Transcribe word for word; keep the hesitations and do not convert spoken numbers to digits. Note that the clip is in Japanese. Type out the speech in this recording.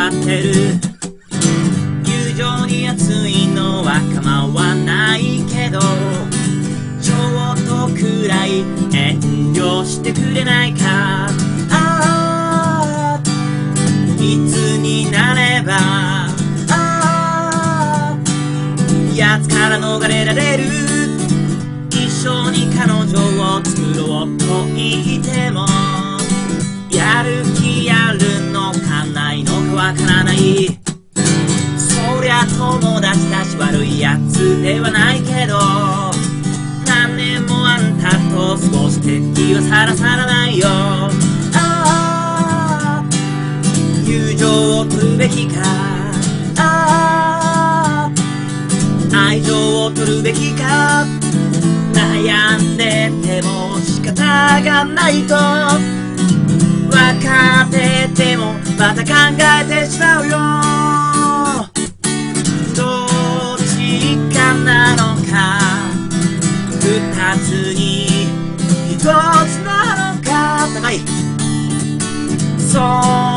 わってる。友情に熱いのは構わないけど、ちょっとくらい遠慮してくれないか。ああ、いつになればああ奴から逃れられる。一緒に彼女を作ろうと言っても、やる気やるのかないのかわからない。そりゃ友達たち悪いやつではないけど、何年もあんたと過ごして気はさらさらないよ。ああ、友情を取るべきか。ああ、愛情を取るべきか。悩んでても仕方がないと分かっててもまた考えてしまうよ。どっちかなのか、二つに一つなのか。高い。そう